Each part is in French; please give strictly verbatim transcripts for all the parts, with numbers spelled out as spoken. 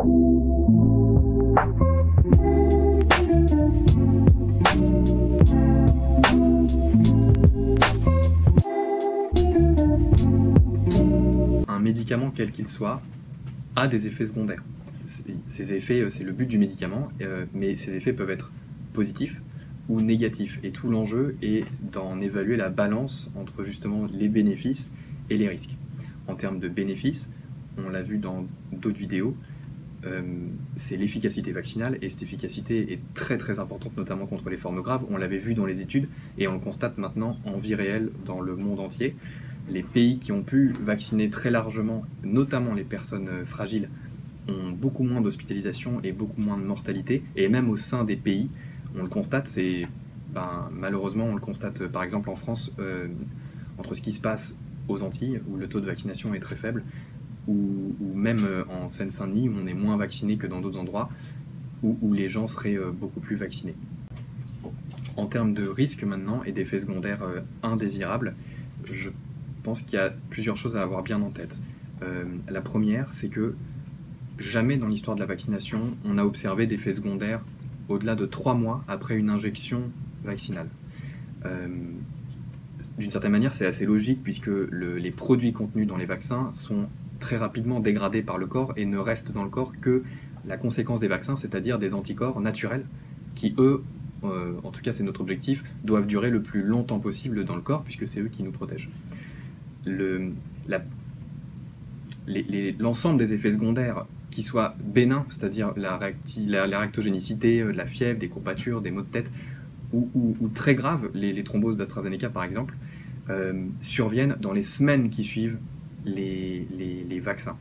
Un médicament, quel qu'il soit, a des effets secondaires. Ces effets, c'est le but du médicament, euh, mais ces effets peuvent être positifs ou négatifs. Et tout l'enjeu est d'en évaluer la balance entre justement les bénéfices et les risques. En termes de bénéfices, on l'a vu dans d'autres vidéos, euh, c'est l'efficacité vaccinale, et cette efficacité est très très importante, notamment contre les formes graves. On l'avait vu dans les études, et on le constate maintenant en vie réelle dans le monde entier. Les pays qui ont pu vacciner très largement, notamment les personnes fragiles, ont beaucoup moins d'hospitalisation et beaucoup moins de mortalité. Et même au sein des pays, on le constate, c'est, ben, malheureusement, on le constate par exemple en France, euh, entre ce qui se passe aux Antilles, où le taux de vaccination est très faible, ou, ou même en Seine-Saint-Denis, où on est moins vacciné que dans d'autres endroits, où, où les gens seraient beaucoup plus vaccinés. En termes de risques maintenant et d'effets secondaires euh, indésirables, je Je pense qu'il y a plusieurs choses à avoir bien en tête. Euh, la première, c'est que jamais dans l'histoire de la vaccination, on a observé d'effets secondaires au-delà de trois mois après une injection vaccinale. Euh, D'une certaine manière, c'est assez logique puisque le, les produits contenus dans les vaccins sont très rapidement dégradés par le corps et ne restent dans le corps que la conséquence des vaccins, c'est-à-dire des anticorps naturels qui, eux, euh, en tout cas c'est notre objectif, doivent durer le plus longtemps possible dans le corps puisque c'est eux qui nous protègent. Le, la, les, les, l'ensemble des effets secondaires, qui soient bénins, c'est-à-dire la, la, la réactogénicité, la fièvre, des courbatures, des maux de tête, ou, ou, ou très graves, les, les thromboses d'AstraZeneca par exemple, euh, surviennent dans les semaines qui suivent les, les, les vaccins.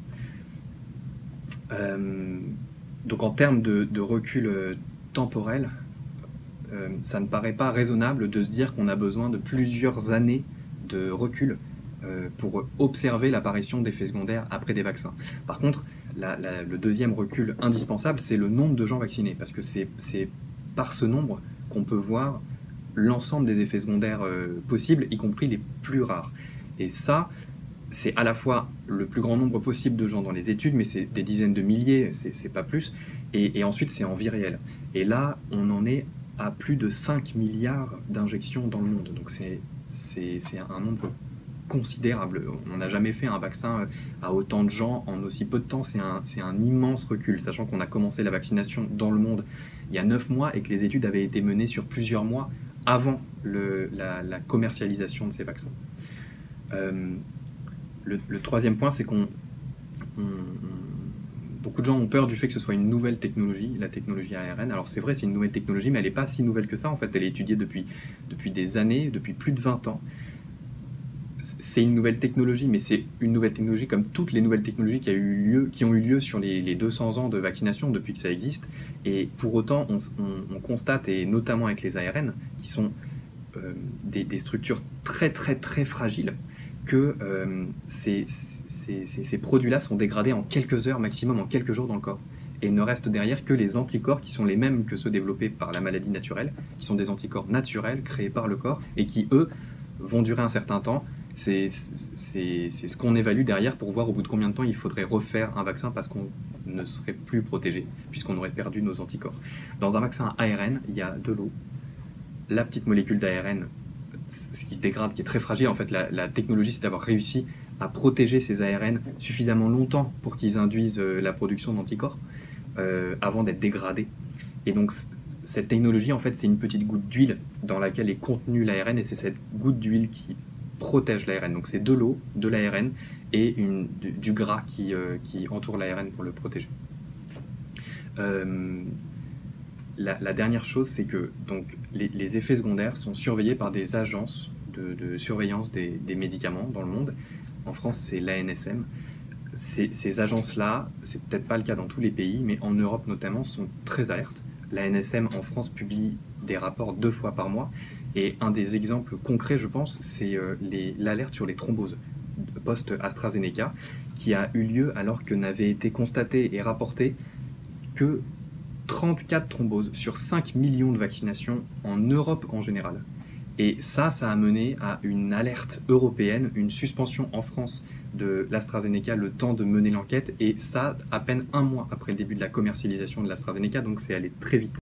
Euh, donc en termes de, de recul euh, temporel, euh, ça ne paraît pas raisonnable de se dire qu'on a besoin de plusieurs années de recul pour observer l'apparition d'effets secondaires après des vaccins. Par contre, la, la, le deuxième recul indispensable, c'est le nombre de gens vaccinés, parce que c'est, c'est par ce nombre qu'on peut voir l'ensemble des effets secondaires euh, possibles, y compris les plus rares. Et ça, c'est à la fois le plus grand nombre possible de gens dans les études, mais c'est des dizaines de milliers, c'est, c'est pas plus, et, et ensuite c'est en vie réelle. Et là, on en est à plus de cinq milliards d'injections dans le monde, donc c'est, c'est, c'est un nombre considérable. On n'a jamais fait un vaccin à autant de gens en aussi peu de temps. C'est un, c'est un immense recul, sachant qu'on a commencé la vaccination dans le monde il y a neuf mois et que les études avaient été menées sur plusieurs mois avant le, la, la commercialisation de ces vaccins. Euh, le, le troisième point, c'est qu'on on, on, beaucoup de gens ont peur du fait que ce soit une nouvelle technologie, la technologie A R N. Alors c'est vrai, c'est une nouvelle technologie, mais elle n'est pas si nouvelle que ça. En fait, elle est étudiée depuis, depuis des années, depuis plus de vingt ans. C'est une nouvelle technologie, mais c'est une nouvelle technologie comme toutes les nouvelles technologies qui, a eu lieu, qui ont eu lieu sur les, les deux cents ans de vaccination depuis que ça existe. Et pour autant, on, on, on constate, et notamment avec les A R N, qui sont euh, des, des structures très très très fragiles, que euh, ces, ces, ces, ces produits-là sont dégradés en quelques heures, maximum en quelques jours dans le corps. Et il ne reste derrière que les anticorps qui sont les mêmes que ceux développés par la maladie naturelle, qui sont des anticorps naturels créés par le corps et qui, eux, vont durer un certain temps. C'est, c'est, c'est ce qu'on évalue derrière pour voir au bout de combien de temps il faudrait refaire un vaccin parce qu'on ne serait plus protégé, puisqu'on aurait perdu nos anticorps. Dans un vaccin A R N, il y a de l'eau, la petite molécule d'A R N, ce qui se dégrade, qui est très fragile. En fait, la, la technologie, c'est d'avoir réussi à protéger ces A R N suffisamment longtemps pour qu'ils induisent la production d'anticorps euh, avant d'être dégradés. Et donc, cette technologie, en fait, c'est une petite goutte d'huile dans laquelle est contenu l'A R N, et c'est cette goutte d'huile qui protège l'A R N. Donc c'est de l'eau, de l'A R N et une, du, du gras qui, euh, qui entoure l'A R N pour le protéger. Euh, la, la dernière chose, c'est que donc, les, les effets secondaires sont surveillés par des agences de, de surveillance des, des médicaments dans le monde. En France, c'est l'A N S M. Ces, ces agences-là, c'est peut-être pas le cas dans tous les pays, mais en Europe notamment, sont très alertes. L'A N S M en France publie des rapports deux fois par mois. Et un des exemples concrets, je pense, c'est euh, les, l'alerte sur les thromboses post-AstraZeneca, qui a eu lieu alors que n'avait été constaté et rapporté que trente-quatre thromboses sur cinq millions de vaccinations en Europe en général. Et ça, ça a mené à une alerte européenne, une suspension en France de l'AstraZeneca, le temps de mener l'enquête, et ça, à peine un mois après le début de la commercialisation de l'AstraZeneca, donc c'est allé très vite.